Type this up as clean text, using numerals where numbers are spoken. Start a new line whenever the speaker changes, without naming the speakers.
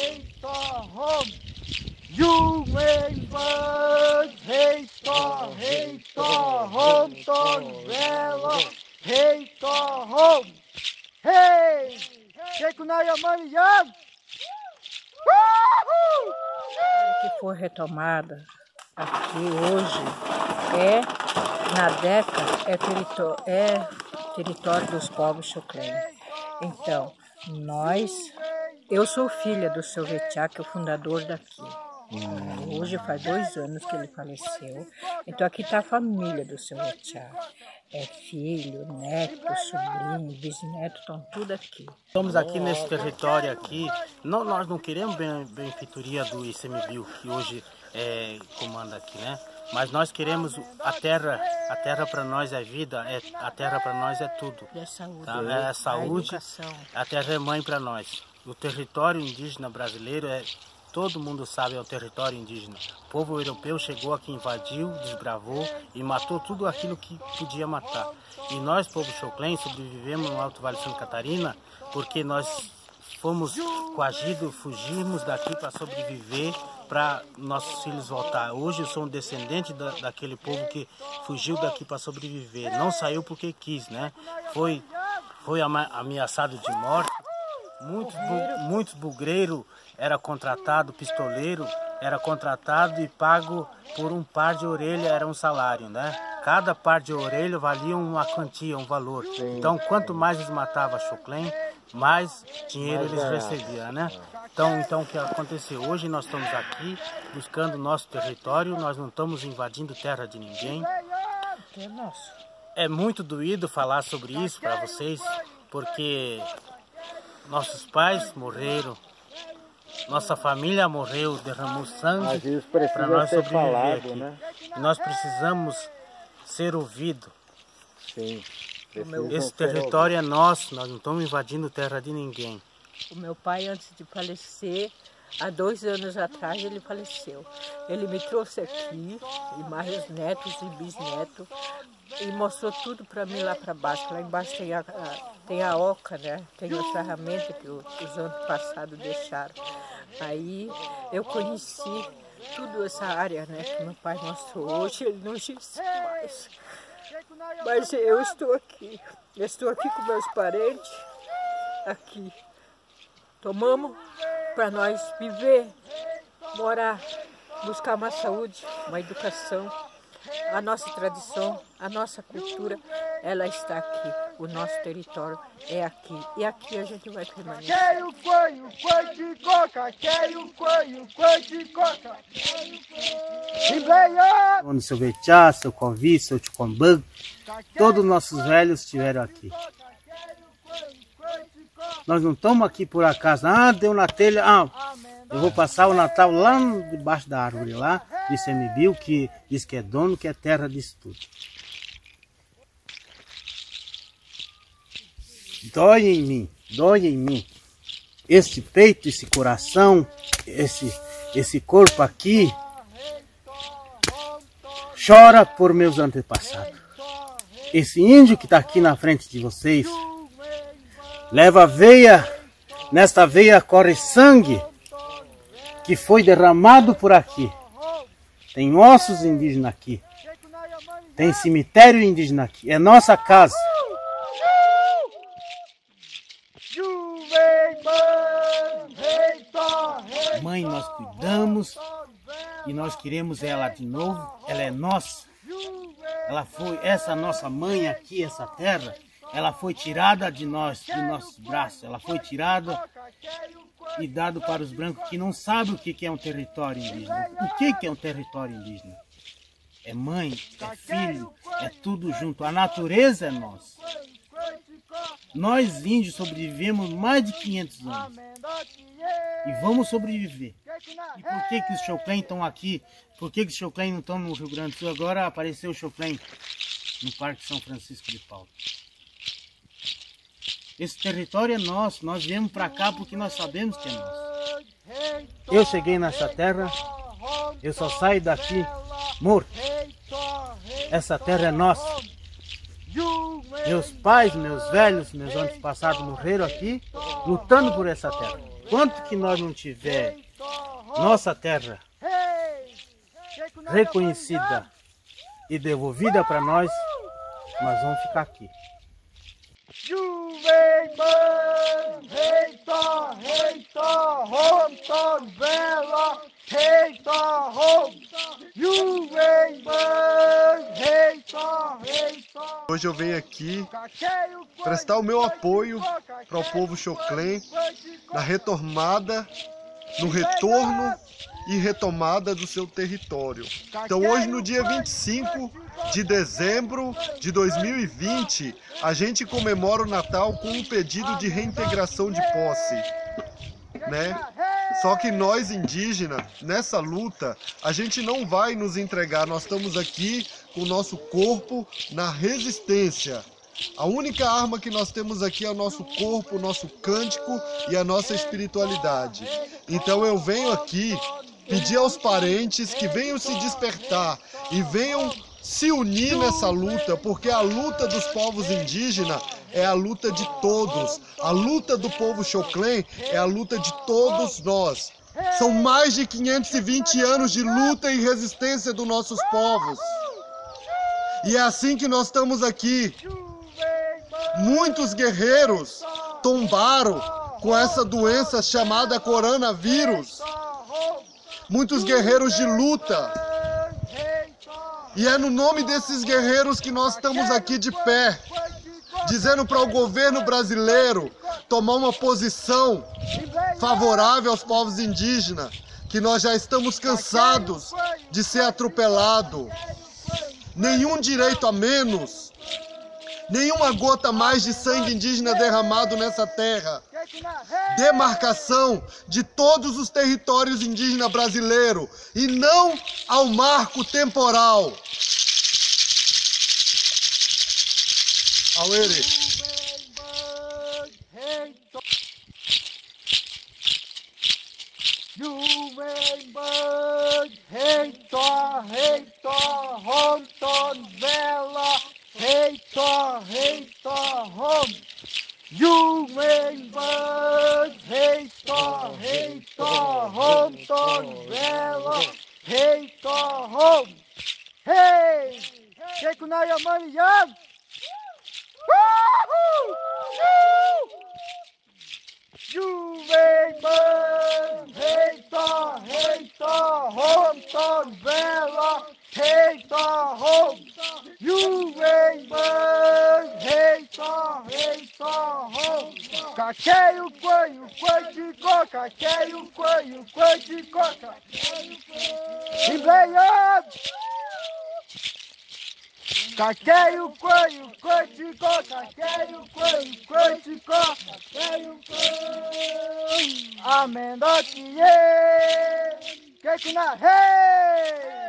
Que foi retomada aqui hoje na DECA, é território dos povos Xoclen. Então, eu sou filha do seu Vetiá, que é o fundador daqui. Hoje faz 2 anos que ele faleceu. Então aqui está a família do seu Vetiá. É filho, neto, sobrinho, bisneto, estão tudo aqui.
Estamos aqui nesse território aqui. Nós não queremos benfeitoria do ICMBio, que hoje comanda aqui, né? Mas nós queremos a terra. A terra para nós é vida, a terra para nós é tudo.
É saúde.
Tá? É a saúde, a terra é mãe para nós. O território indígena brasileiro todo mundo sabe, é um território indígena. O povo europeu chegou aqui, invadiu, desbravou e matou tudo aquilo que podia matar. E nós, povo Xoclen, sobrevivemos no Alto Vale de Santa Catarina porque nós fomos coagidos, fugimos daqui para sobreviver, para nossos filhos voltar. Hoje eu sou um descendente daquele povo que fugiu daqui para sobreviver. Não saiu porque quis, né? Foi ameaçado de morte. Muitos bugreiros era contratado, pistoleiro era contratado e pago por um par de orelha, era um salário, né? Cada par de orelha valia uma quantia, um valor. Sim. Então, quanto mais eles matavam Xoclen, mais dinheiro eles recebiam, né? Então, o que aconteceu? Hoje nós estamos aqui buscando nosso território, nós não estamos invadindo terra de ninguém.
É nosso.
É muito doído falar sobre isso para vocês, porque nossos pais morreram, nossa família morreu, derramou sangue para nós sobreviver aqui. Né? Nós precisamos ser ouvidos.
Sim.
Esse território é nosso, nós não estamos invadindo terra de ninguém.
O meu pai, antes de falecer, há 2 anos atrás ele faleceu. Ele me trouxe aqui, e mais os netos e bisnetos, e mostrou tudo para mim lá para baixo. Lá embaixo tem a oca, né? Tem a ferramenta que os antepassados deixaram. Aí eu conheci toda essa área, né, que meu pai mostrou. Hoje ele não existe mais. Mas eu estou aqui. Eu estou aqui com meus parentes, aqui. Tomamos para nós viver, morar, buscar uma saúde, uma educação. A nossa tradição, a nossa cultura, ela está aqui. O nosso território é aqui. E aqui a gente vai permanecer.
Quando seu Vetiá, seu Convi, seu Tchucombang, todos os nossos velhos estiveram aqui. Nós não estamos aqui por acaso. Deu na telha. Eu vou passar o Natal lá debaixo da árvore, lá do ICMBio, que diz que é dono, que é terra disso tudo. Dói em mim. Este peito, esse coração, esse corpo aqui, chora por meus antepassados. Esse índio que está aqui na frente de vocês, leva veia, nesta veia corre sangue, que foi derramado por aqui. Tem ossos indígenas aqui. Tem cemitério indígena aqui. É nossa casa. Mãe, nós cuidamos e nós queremos ela de novo. Ela é nossa. Ela foi, essa nossa mãe aqui, essa terra, ela foi tirada de nós, de nossos braços. Ela foi tirada e dado para os brancos que não sabem o que é um território indígena. O que é um território indígena? É mãe, é filho, é tudo junto. A natureza é nossa. Nós índios sobrevivemos mais de 500 anos. E vamos sobreviver. E por que os Xoclen estão aqui? Por que os Xoclen não estão no Rio Grande do Sul? Agora apareceu o Xoclen no Parque São Francisco de Paula. Esse território é nosso, nós viemos para cá porque nós sabemos que é nosso. Eu cheguei nessa terra, eu só saio daqui morto. Essa terra é nossa. Meus pais, meus velhos, meus antepassados morreram aqui, lutando por essa terra. Enquanto que nós não tiver nossa terra reconhecida e devolvida para nós vamos ficar aqui.
Hoje eu venho aqui prestar o meu apoio para o povo Xoclen na retomada, no retorno e retomada do seu território. Então hoje, no dia 25 de dezembro de 2020, a gente comemora o Natal com um pedido de reintegração de posse, né? Só que nós indígenas, nessa luta, a gente não vai nos entregar, nós estamos aqui com o nosso corpo na resistência. A única arma que nós temos aqui é o nosso corpo, o nosso cântico e a nossa espiritualidade. Então eu venho aqui pedir aos parentes que venham se despertar e venham se unir nessa luta, porque a luta dos povos indígenas é a luta de todos. A luta do povo Xoclen é a luta de todos nós. São mais de 520 anos de luta e resistência dos nossos povos. E é assim que nós estamos aqui. Muitos guerreiros tombaram com essa doença chamada coronavírus. Muitos guerreiros de luta. E é no nome desses guerreiros que nós estamos aqui de pé, dizendo para o governo brasileiro tomar uma posição favorável aos povos indígenas, que nós já estamos cansados de ser atropelado. Nenhum direito a menos, nenhuma gota mais de sangue indígena derramado nessa terra. Demarcação de todos os territórios indígenas brasileiros e não ao marco temporal. Auere.
Amendotie, que na rei.